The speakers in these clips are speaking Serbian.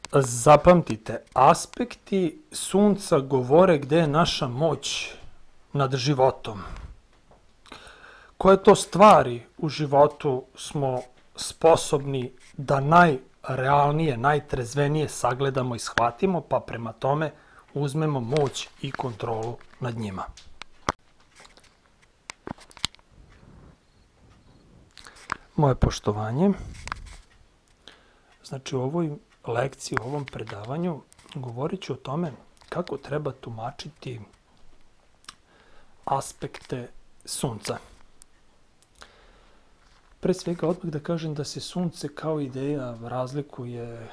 Zapamtite, aspekti sunca govore gde je naša moć nad životom. Koje to stvari u životu smo sposobni da najrealnije, najtrezvenije sagledamo i shvatimo, pa prema tome uzmemo moć i kontrolu nad njima. Moje poštovanje. Znači u ovoj lekciji, u ovom predavanju govorit ću o tome kako treba tumačiti aspekte sunca. Pre svega odmah da kažem da se sunce kao ideja razlikuje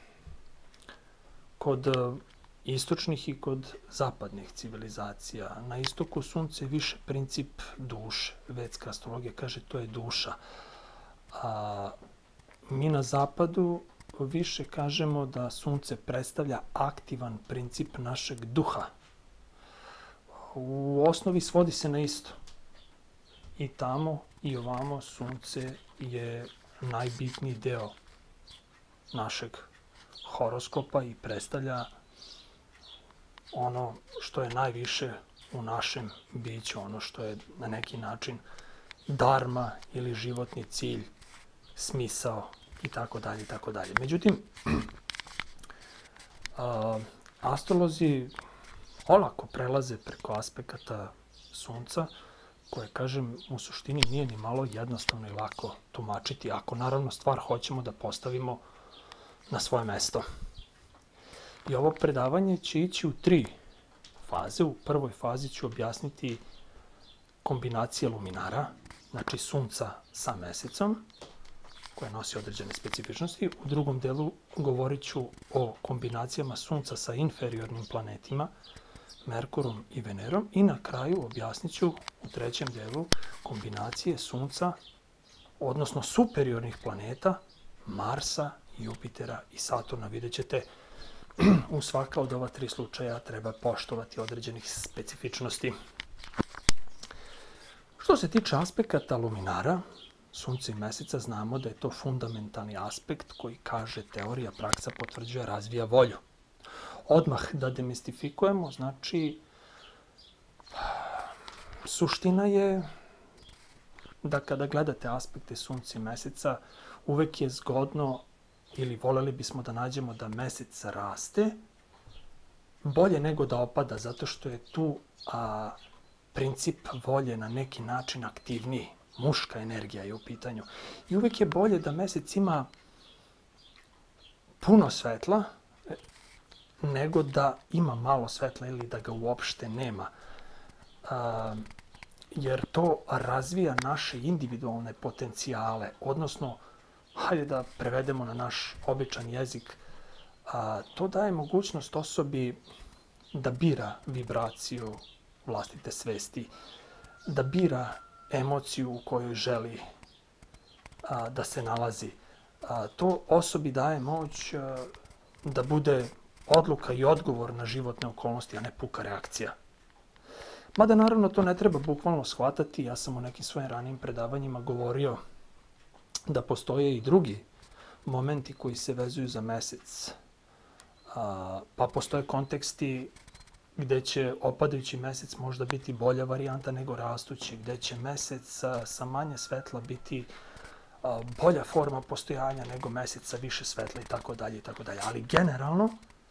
kod istočnih i kod zapadnih civilizacija. Na istoku sunce je više princip duše. Vedska astrologija kaže to je duša. A mi na zapadu više kažemo da sunce predstavlja aktivan princip našeg duha. U osnovi svodi se na isto. I tamo i ovamo sunce je najbitniji deo našeg horoskopa i predstavlja ono što je najviše u našem biću, ono što je na neki način dharma ili životni cilj, smisao i tako dalje i tako dalje. Međutim, astrolozi olako prelaze preko aspekata sunca, koje, kažem, u suštini nije ni malo jednostavno i lako tumačiti, ako naravno stvar hoćemo da postavimo na svoje mesto. I ovo predavanje će ići u 3 faze. U prvoj fazi ću objasniti kombinacije luminara, znači sunca sa mesecom, koja nosi određene specifičnosti. U drugom delu govorit ću o kombinacijama sunca sa inferiornim planetima, Merkurom i Venerom. I na kraju objasnit ću u 3. delu kombinacije sunca, odnosno superiornih planeta, Marsa, Jupitera i Saturna. Vidjet ćete, u svaka od ova 3 slučaja treba poštovati određenih specifičnosti. Što se tiče aspekata luminara, sunca i meseca, znamo da je to fundamentalni aspekt koji, kaže teorija, praksa potvrđuje, razvija volju. Odmah da demistifikujemo, znači, suština je da kada gledate aspekte sunca i meseca, uvek je zgodno ili voljeli bismo da nađemo da mesec raste bolje nego da opada, zato što je tu princip volje na neki način aktivniji. Muška energija je u pitanju. I uvek je bolje da mesec ima puno svetla nego da ima malo svetla ili da ga uopšte nema. Jer to razvija naše individualne potencijale, odnosno, hajde da prevedemo na naš običan jezik, to daje mogućnost osobi da bira vibraciju vlastite svesti, da bira emociju u kojoj želi da se nalazi. To osobi daje moć da bude odluka i odgovor na životne okolnosti, a ne puka reakcija. Mada naravno to ne treba bukvalno shvatati. Ja sam u nekim svojim ranijim predavanjima govorio da postoje i drugi momenti koji se vezuju za mesec. Pa postoje konteksti gde će opadajući mesec možda biti bolja varijanta nego rastući, gde će mesec sa manje svetla biti bolja forma postojanja nego mesec sa više svetla i tako dalje i tako dalje. Ali generalno,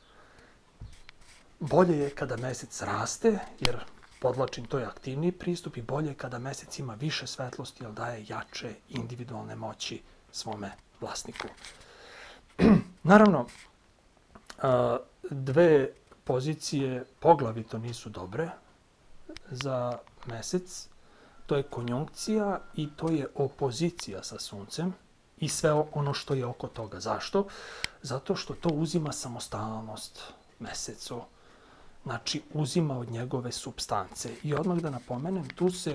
bolje je kada mesec raste, jer, podlačim, to je aktivniji pristup, i bolje je kada mesec ima više svetlosti, jer daje jače individualne moći svome vlasniku. Naravno, 2 pozicije poglavito nisu dobre za mesec. To je konjunkcija i to je opozicija sa suncem i sve ono što je oko toga. Zašto? Zato što to uzima samostalnost mesecu. Znači, uzima od njegove supstance. I odmah da napomenem, tu se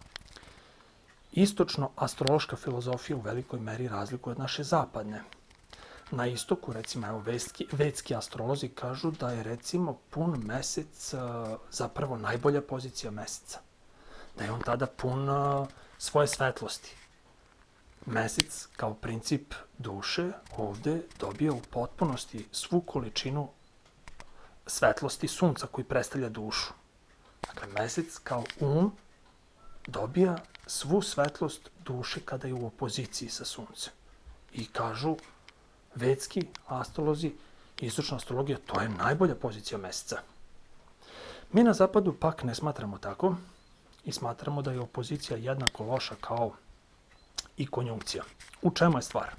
istočno-astrološka filozofija u velikoj meri razlikuje od naše zapadne. Na istoku, recimo, evo, vedski astrolozi kažu da je, recimo, pun mesec zapravo najbolja pozicija meseca. Da je on tada pun svoje svetlosti. Mesec kao princip duše ovde dobija u potpunosti svu količinu svetlosti sunca koji predstavlja dušu. Dakle, mesec kao dobija svu svetlost duše kada je u opoziciji sa suncem. I kažu vedski astrolozi, istočna astrologija, to je najbolja pozicija meseca. Mi na zapadu pak ne smatramo tako i smatramo da je opozicija jednako loša kao i konjunkcija. U čemu je stvar?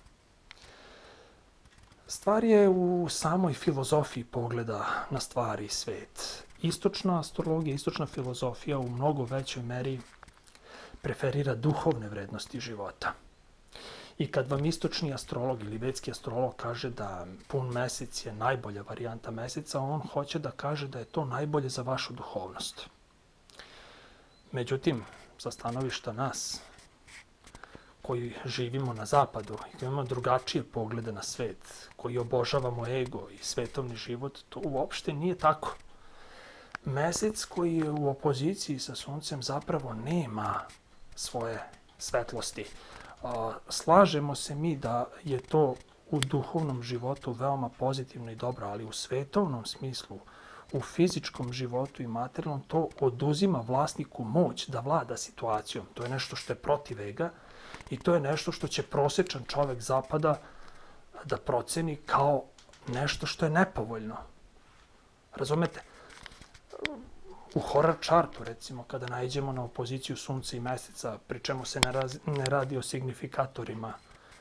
Stvar je u samoj filozofiji pogleda na stvari i svet. Istočna astrologija, istočna filozofija u mnogo većoj meri preferira duhovne vrednosti života. I kad vam istočni astrolog ili vedski astrolog kaže da pun mesec je najbolja varijanta meseca, on hoće da kaže da je to najbolje za vašu duhovnost. Međutim, sa stanovišta nas, koji živimo na zapadu i koji imamo drugačije poglede na svet, koji obožavamo ego i svetovni život, to uopšte nije tako. Mesec koji je u opoziciji sa suncem zapravo nema svoje svetlosti. Slažemo se mi da je to u duhovnom životu veoma pozitivno i dobro, ali u svetovnom smislu, u fizičkom životu i materijalnom, to oduzima vlasniku moć da vlada situacijom. To je nešto što je protiv ega i to je nešto što će prosječan čovek zapada da proceni kao nešto što je nepovoljno. Razumete? U horror chartu, recimo, kada naiđemo na opoziciju sunca i meseca, pri čemu se ne radi o signifikatorima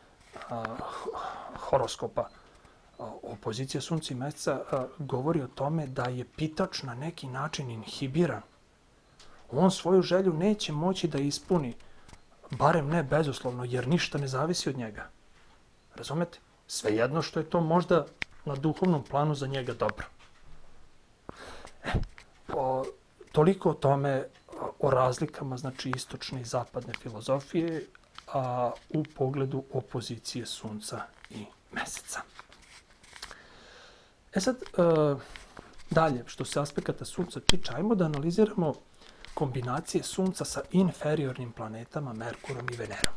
horoskopa, opozicija sunca i meseca govori o tome da je pitač na neki način inhibiran. On svoju želju neće moći da ispuni, barem ne bezuslovno, jer ništa ne zavisi od njega. Razumete? Svejedno što je to možda na duhovnom planu za njega dobro. Toliko o tome, o razlikama, znači istočne i zapadne filozofije, a u pogledu opozicije sunca i meseca. Sad, dalje, što se aspekata sunca tiče, ajmo da analiziramo kombinacije sunca sa inferiornim planetama Merkurom i Venerom.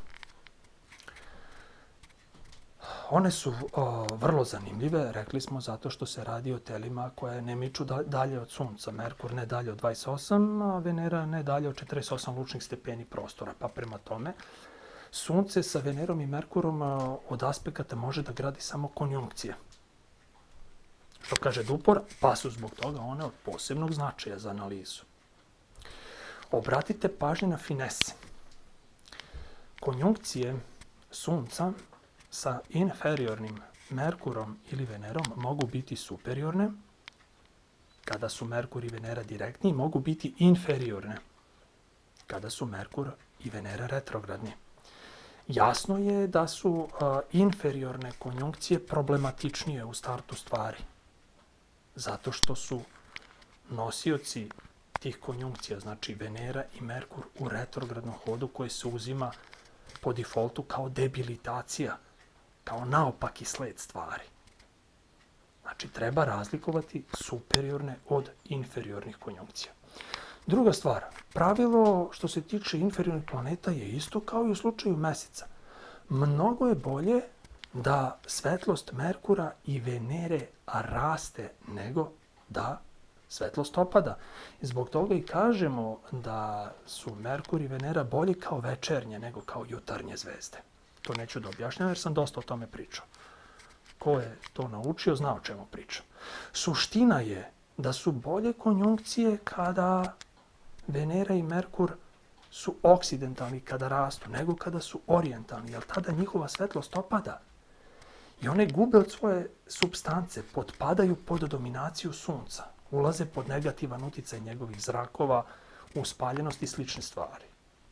One su vrlo zanimljive, rekli smo, zato što se radi o telima koje ne miču dalje od sunca. Merkur ne dalje od 28, a Venera ne dalje od 48 lučnih stepeni prostora. Pa prema tome, sunce sa Venerom i Merkurom od aspekata može da gradi samo konjunkcije. Što kaže Dupor, pa su zbog toga one od posebnog značaja za analizu. Obratite pažnje na finese. Konjunkcije sunca sa inferiornim Merkurom ili Venerom mogu biti superiorne, kada su Merkur i Venera direktni, mogu biti inferiorne, kada su Merkur i Venera retrogradni. Jasno je da su inferiorne konjunkcije problematičnije u startu stvari, zato što su nosioci tih konjunkcija, znači Venera i Merkur u retrogradnom hodu, koji se uzima po defaultu kao debilitacija, kao naopaki sled stvari. Znači, treba razlikovati superiorne od inferiornih konjunkcija. Druga stvar, pravilo što se tiče inferiornih planeta je isto kao i u slučaju meseca. Mnogo je bolje da svetlost Merkura i Venere raste nego da svetlost opada. I zbog toga i kažemo da su Merkur i Venera bolji kao večernje nego kao jutarnje zvezde. To neću da objašnjam jer sam dosta o tome pričao. Ko je to naučio, zna o čemu pričam. Suština je da su bolje konjunkcije kada Venera i Merkur su oksidentalni, kada rastu, nego kada su orijentalni, jer tada njihova svetlost opada. I one gube od svoje supstance, potpadaju pod dominaciju sunca, ulaze pod negativan uticaj njegovih zrakova, uspaljenost i slične stvari.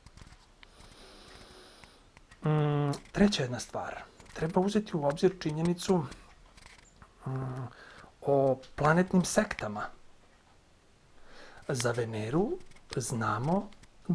Treća jedna stvar. Treba uzeti u obzir činjenicu o planetnim sektama. Za Veneru znamo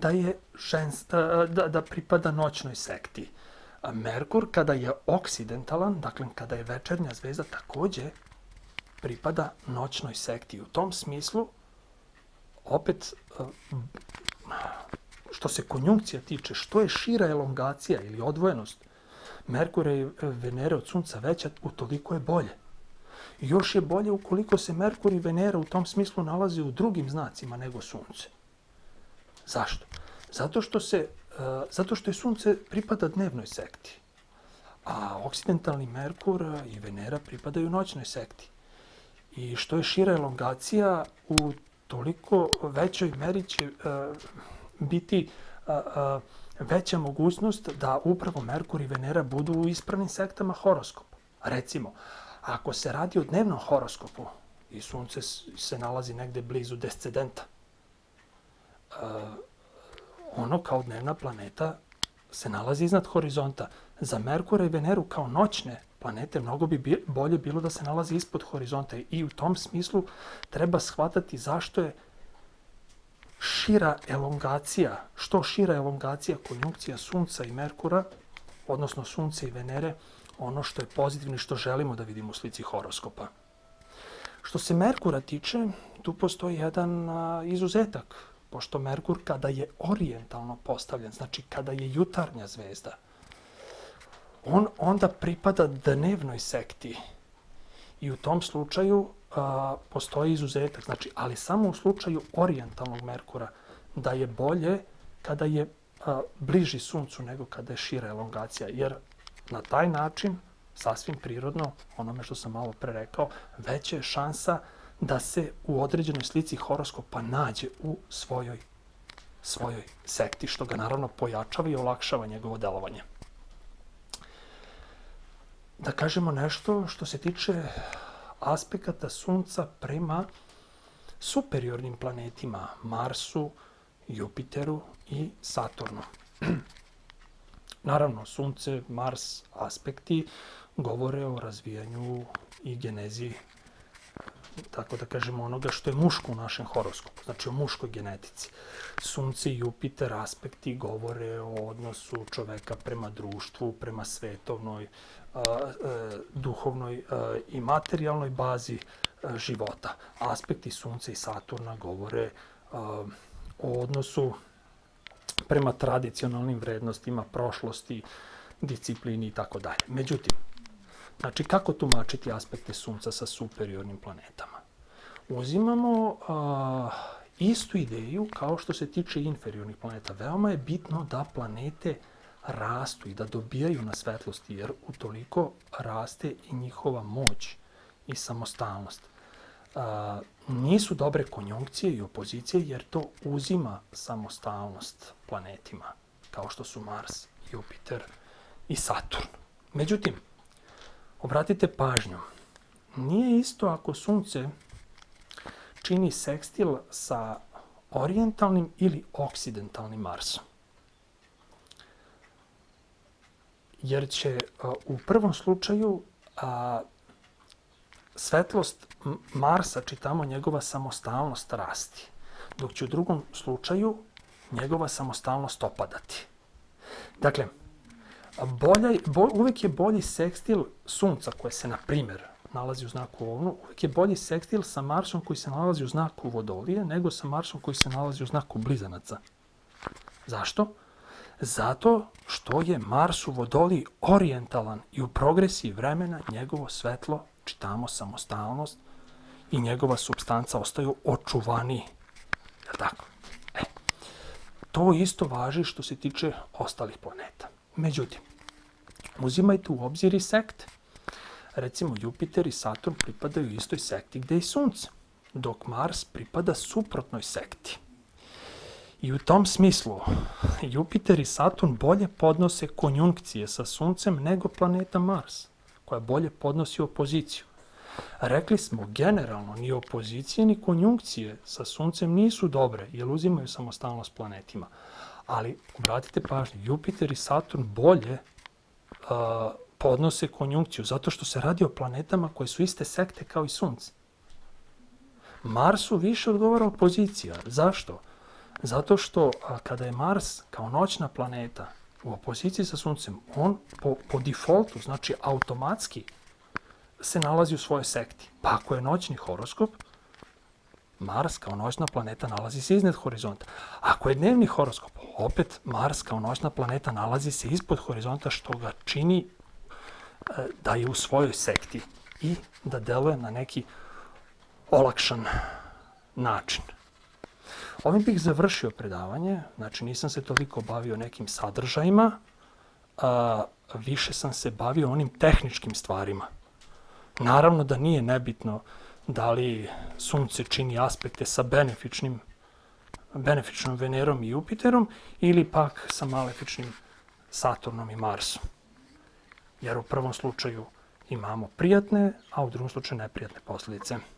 da pripada noćnoj sekti. A Merkur, kada je oksidentalan, dakle kada je večernja zvezda, takođe pripada noćnoj sekti. U tom smislu, opet, što se konjunkcija tiče, što je šira elongacija ili odvojenost Merkura i Venera od Sunca veća, utoliko je bolje. Još je bolje ukoliko se Merkur i Venera u tom smislu nalaze u drugim znacima nego Sunce. Zašto? Zato što je Sunce pripada dnevnoj sekti, a oksidentalni Merkur i Venera pripadaju noćnoj sekti. I što je šira elongacija, u toliko većoj meri će biti veća mogućnost da upravo Merkur i Venera budu u ispravnim sektama horoskopa. Recimo, ako se radi o dnevnom horoskopu i Sunce se nalazi negde blizu descendenta, ono kao dnevna planeta se nalazi iznad horizonta. Za Merkura i Veneru kao noćne planete mnogo bi bolje bilo da se nalazi ispod horizonta i u tom smislu treba shvatati zašto je što šira elongacija konjunkcija Sunca i Merkura, odnosno Sunca i Venere, ono što je pozitivno i što želimo da vidimo u slici horoskopa. Što se Merkura tiče, tu postoji jedan izuzetak, pošto Merkur kada je orijentalno postavljen, znači kada je jutarnja zvezda, on onda pripada dnevnoj sekti i u tom slučaju postoji izuzetak, znači, ali samo u slučaju orijentalnog Merkura, da je bolje kada je bliži Suncu nego kada je šira elongacija, jer na taj način, sasvim prirodno, onome što sam malo pre rekao, veća je šansa da se u određenoj slici horoskopa nađe u svojoj sekti, što ga naravno pojačava i olakšava njegovo delovanje. Da kažemo nešto što se tiče aspekata Sunca prema superiornim planetima, Marsu, Jupiteru i Saturnu. Naravno, Sunce, Mars, aspekti govore o razvijanju i genezi, tako da kažemo, onoga što je muško u našem horoskopu, znači o muškoj genetici. Sunce i Jupiter aspekti govore o odnosu čoveka prema društvu, prema svetovnoj, duhovnoj i materijalnoj bazi života. Aspekti Sunca i Saturna govore o odnosu prema tradicionalnim vrednostima, prošlosti, disciplini i tako dalje. Međutim, znači kako tumačiti aspekte Sunca sa superiornim planetama? Uzimamo istu ideju kao što se tiče inferiornih planeta. Veoma je bitno da planete rastu i da dobijaju na svetlosti, jer utoliko raste i njihova moć i samostalnost. Nisu dobre konjunkcije i opozicije, jer to uzima samostalnost planetima, kao što su Mars, Jupiter i Saturn. Međutim, obratite pažnju, nije isto ako Sunce čini sekstil sa orijentalnim ili oksidentalnim Marsom. Jer će u prvom slučaju svetlost Marsa, čitamo, njegova samostalnost rasti, dok će u drugom slučaju njegova samostalnost opadati. Dakle, uvek je bolji sekstil Sunca, koje se, na primjer, nalazi u znaku Ovnu, uvek je bolji sekstil sa Marsom koji se nalazi u znaku Vodolije, nego sa Marsom koji se nalazi u znaku Blizanaca. Zašto? Zato što je Mars u Vodoliji orijentalan i u progresiji vremena njegovo svetlo, čitamo, samostalnost i njegova supstanca ostaju očuvaniji. Je li tako? To isto važi što se tiče ostalih planeta. Međutim, uzimajte u obzir i sekte. Recimo, Jupiter i Saturn pripadaju istoj sekti gde i Sunce, dok Mars pripada suprotnoj sekti. I u tom smislu, Jupiter i Saturn bolje podnose konjunkcije sa Suncem nego planeta Mars, koja bolje podnosi opoziciju. Rekli smo, generalno, ni opozicije ni konjunkcije sa Suncem nisu dobre, jer uzimaju samostalnost planetima. Ali, obratite pažnju, Jupiter i Saturn bolje podnose konjunkciju, zato što se radi o planetama koje su iste sekte kao i Sunce. Marsu više odgovara opozicija. Zašto? Zato što kada je Mars kao noćna planeta u opoziciji sa Suncem, on po defaultu, znači automatski, se nalazi u svojoj sekti. Pa ako je noćni horoskop, Mars kao noćna planeta nalazi se iznad horizonta. Ako je dnevni horoskop, opet Mars kao noćna planeta nalazi se ispod horizonta, što ga čini da je u svojoj sekti i da deluje na neki olakšan način. Ovim bih završio predavanje, znači nisam se toliko bavio nekim sadržajima, više sam se bavio onim tehničkim stvarima. Naravno da nije nebitno da li Sunce čini aspekte sa benefičnom Venerom i Jupiterom ili pak sa malefičnim Saturnom i Marsom. Jer u prvom slučaju imamo prijatne, a u drugom slučaju neprijatne posljedice.